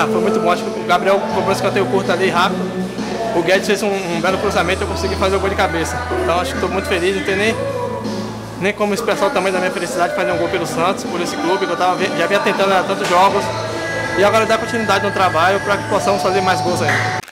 foi muito bom. Acho que o Gabriel cobrou esse escanteio curto ali, rápido. O Guedes fez um belo cruzamento e eu consegui fazer o gol de cabeça. Então acho que estou muito feliz, não tem nem como expressar o tamanho da minha felicidade de fazer um gol pelo Santos, por esse clube que eu já vinha tentando há tantos jogos. E agora dar continuidade no trabalho para que possamos fazer mais gols ainda.